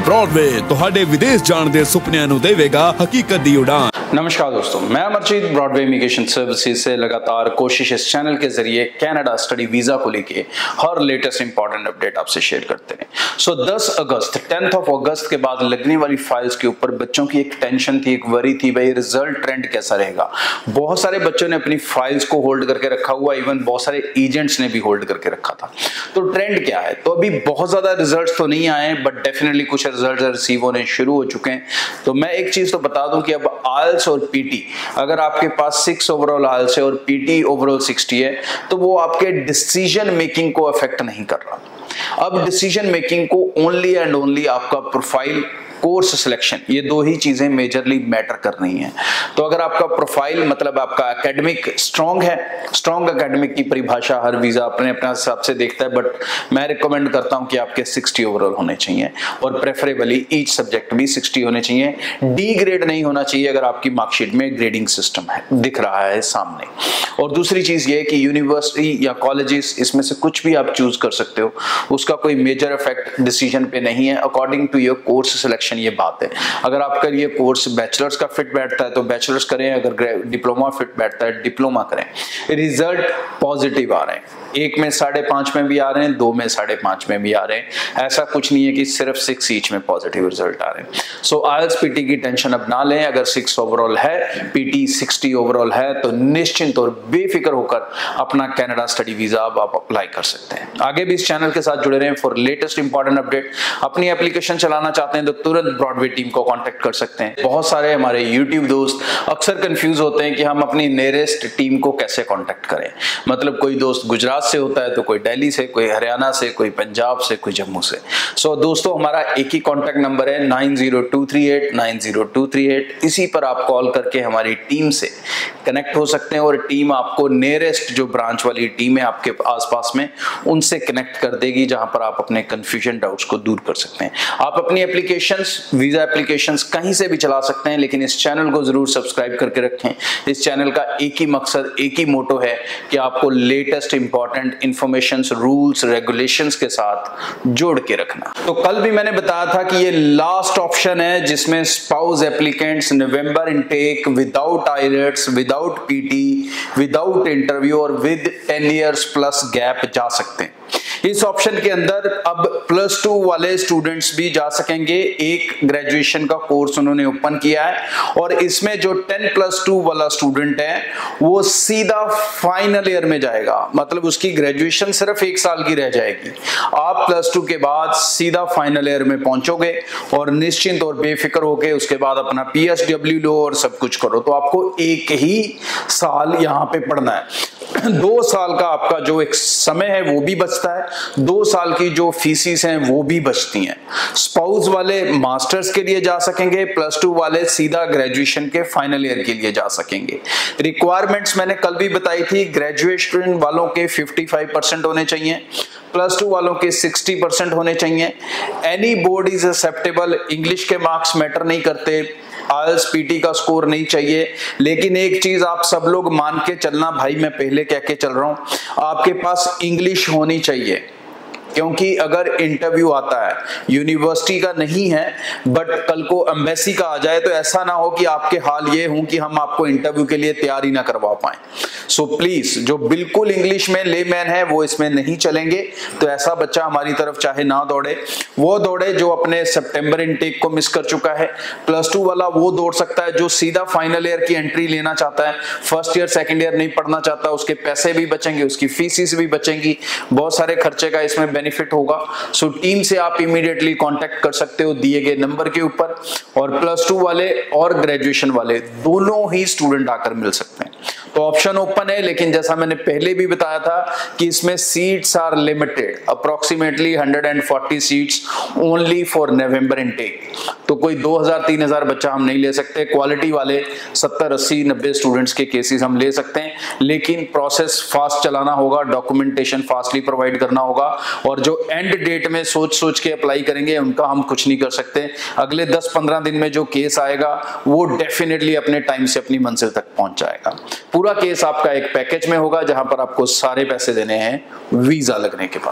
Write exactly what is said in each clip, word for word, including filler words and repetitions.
Broadway ਤੁਹਾਡੇ ਵਿਦੇਸ਼ ਜਾਣ ਦੇ ਸੁਪਨਿਆਂ ਨੂੰ ਦੇਵੇਗਾ ਹਕੀਕਤ ਦੀ ਉਡਾਨ। नमस्कार दोस्तों, मैं अमरजीत ब्रॉडवे इमिग्रेशन सर्विसेज से लगातार कोशिश इस चैनल के जरिए कनाडा स्टडी वीजा को लेके हर लेटेस्ट इंपॉर्टेंट अपडेट आपसे शेयर करते हैं। सो दस अगस्त टेंथ ऑफ अगस्त के बाद लगने वाली फाइल्स के ऊपर बच्चों की एक टेंशन थी, एक वरी थी, भाई रिजल्ट ट्रेंड कैसा रहेगा। बहुत सारे बच्चों ने अपनी फाइल्स को होल्ड करके रखा हुआ, इवन बहुत सारे एजेंट्स ने भी होल्ड करके रखा था। तो ट्रेंड क्या है? तो अभी बहुत ज्यादा रिजल्ट तो नहीं आए, बट डेफिनेटली कुछ रिजल्ट रिसीव होने शुरू हो चुके हैं। तो मैं एक चीज तो बता दूं कि अब आइल्स और पीटी, अगर आपके पास सिक्स ओवरऑल आइल्स है और पीटी ओवरऑल सिक्सटी है, तो वो आपके डिसीजन मेकिंग को अफेक्ट नहीं कर रहा। अब डिसीजन मेकिंग को ओनली एंड ओनली आपका प्रोफाइल, कोर्स सिलेक्शन, ये दो ही चीजें मेजरली मैटर कर रही हैं। तो अगर आपका प्रोफाइल मतलब आपका एकेडमिक स्ट्रांग है, स्ट्रांग एकेडमिक की परिभाषा हर वीजा अपने अपने हिसाब से देखता है, बट मैं रिकमेंड करता हूं कि आपके सिक्सटी ओवरऑल होने चाहिए और प्रेफरेबली ईच सब्जेक्ट भी सिक्सटी होने चाहिए। डी ग्रेड नहीं होना चाहिए अगर आपकी मार्कशीट में ग्रेडिंग सिस्टम है दिख रहा है सामने। और दूसरी चीज ये कि यूनिवर्सिटी या कॉलेजेस, इसमें से कुछ भी आप चूज कर सकते हो, उसका कोई मेजर इफेक्ट डिसीजन पे नहीं है according to your course selection. ये बात है, अगर आपका ये कोर्स बैचलर्स का फिट बैठता है तो बैचलर्स करें, अगर डिप्लोमा फिट बैठता है डिप्लोमा करें। रिजल्ट पॉजिटिव आ रहे हैं, एक में साढ़े पांच में भी आ रहे हैं, दो में साढ़े पांच में भी आ रहे हैं। ऐसा कुछ नहीं है कि सिर्फ सिक्स ईच में पॉजिटिव रिजल्ट आ रहे हैं। सो आइल्स पीटी की टेंशन अब ना लें। अगर सिक्स ओवरऑल है, पीटी सिक्सटी ओवरऑल है, तो निश्चिंत और बेफिक्र होकर अपना कनाडा स्टडी वीजा अब आप अप्लाई कर सकते हैं। आगे भी इस चैनल के साथ जुड़े रहें फॉर लेटेस्ट इंपॉर्टेंट अपडेट। अपनी एप्लीकेशन चलाना चाहते हैं तो तुरंत ब्रॉडवे टीम को कांटेक्ट कर सकते हैं। बहुत सारे हमारे यूट्यूब दोस्त अक्सर कंफ्यूज होते हैं कि हम अपनी नियरेस्ट टीम को कैसे कांटेक्ट करें। मतलब कोई दोस्त गुजरात से होता है तो कोई दिल्ली से, कोई हरियाणा से, कोई पंजाब से, कोई जम्मू से। सो so, दोस्तों हमारा एक ही कांटेक्ट नंबर है nine zero two three eight nine zero two three eight. इसी पर आप कॉल करके हमारी टीम से कनेक्ट हो सकते हैं और टीम आपको नियरेस्ट जो ब्रांच वाली टीम है आपके आसपास में, उनसे कनेक्ट कर देगी, जहां पर आप अपने कंफ्यूजन डाउट्स को दूर कर सकते हैं। आप अपनी एप्लीकेशंस, वीजा एप्लीकेशंस कहीं से भी चला सकते हैं, लेकिन इस चैनल को जरूर सब्सक्राइब करके रखें। इस चैनल का एक ही मकसद, एक ही मोटो है कि आपको latest important information, rules, regulations के साथ जोड़ के रखना। तो कल भी मैंने बताया था कि ये लास्ट ऑप्शन है जिसमें spouse applicants November intake without IELTS, without PT, without interview और with ten years plus gap जा सकते हैं। इस ऑप्शन के अंदर अब प्लस टू वाले स्टूडेंट्स भी जा सकेंगे। एक ग्रेजुएशन का कोर्स उन्होंने ओपन किया है और इसमें जो टेन प्लस टू वाला स्टूडेंट है वो सीधा फाइनल ईयर में जाएगा। मतलब उसकी ग्रेजुएशन सिर्फ एक साल की रह जाएगी। आप प्लस टू के बाद सीधा फाइनल ईयर में पहुंचोगे और निश्चिंत और बेफिक्र होके उसके बाद अपना पी एस डब्ल्यू लो और सब कुछ करो। तो आपको एक ही साल यहाँ पे पढ़ना है। दो साल का आपका जो एक समय है वो भी बचता है, दो साल की जो फीसिस हैं वो भी बचती हैं। स्पाउस वाले मास्टर्स के लिए जा सकेंगे, प्लस टू वाले सीधा ग्रेजुएशन के फाइनल ईयर के लिए जा सकेंगे। रिक्वायरमेंट्स मैंने कल भी बताई थी, ग्रेजुएशन वालों के पचपन परसेंट होने चाहिए, प्लस टू वालों के साठ परसेंट होने चाहिए। Any board is acceptable, English के मार्क्स मैटर नहीं करते, आइल्स पीटी का स्कोर नहीं चाहिए। लेकिन एक चीज आप सब लोग मान के चलना, भाई मैं पहले कह के चल रहा हूं, आपके पास इंग्लिश होनी चाहिए। क्योंकि अगर इंटरव्यू आता है, यूनिवर्सिटी का नहीं है बट कल को एम्बेसी का आ जाए, तो ऐसा ना हो कि आपके हाल ये हो कि हम आपको इंटरव्यू के लिए तैयार ही ना करवा पाए। सो प्लीज, जो बिल्कुल इंग्लिश में लेमैन है वो इसमें नहीं चलेंगे। तो ऐसा बच्चा हमारी तरफ चाहे ना दौड़े, वो दौड़े जो अपने सितंबर इनटेक को मिस कर चुका है। प्लस टू वाला वो दौड़ सकता है जो सीधा फाइनल ईयर की एंट्री लेना चाहता है, फर्स्ट ईयर सेकेंड ईयर नहीं पढ़ना चाहता। उसके पैसे भी बचेंगे, उसकी फीसिस भी बचेंगी, बहुत सारे खर्चे का इसमें बेनिफिट होगा। सो टीम से आप इमीडिएटली कांटेक्ट कर सकते हो दिए गए नंबर के ऊपर। और प्लस टू वाले और ग्रेजुएशन वाले दोनों ही स्टूडेंट आकर मिल सकते हैं। तो ऑप्शन ओपन है, लेकिन जैसा मैंने पहले भी बताया था कि इसमें seats are limited, approximately one hundred forty seats only for November intake. तो कोई दो हज़ार तीन हज़ार बच्चा हम नहीं ले सकते। क्वालिटी वाले सत्तर अस्सी नब्बे स्टूडेंट्स के केसेस हम ले सकते हैं, लेकिन प्रोसेस फास्ट चलाना होगा, डॉक्यूमेंटेशन फास्टली प्रोवाइड करना होगा। और जो एंड डेट में सोच सोच के अप्लाई करेंगे उनका हम कुछ नहीं कर सकते। अगले दस पंद्रह दिन में जो केस आएगा वो डेफिनेटली अपने टाइम से अपनी मंजिल तक पहुंच जाएगा। पूरा केस आपका एक पैकेज में होगा जहां पर आपको सारे पैसे देने हैं वीजा लगने के बाद।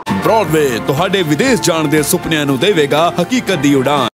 ਬ੍ਰੌਡਵੇ ਤੁਹਾਡੇ ਵਿਦੇਸ਼ ਜਾਣ ਦੇ ਸੁਪਨਿਆਂ ਨੂੰ ਦੇਵੇਗਾ ਹਕੀਕਤ ਦੀ ਉਡਾਨ।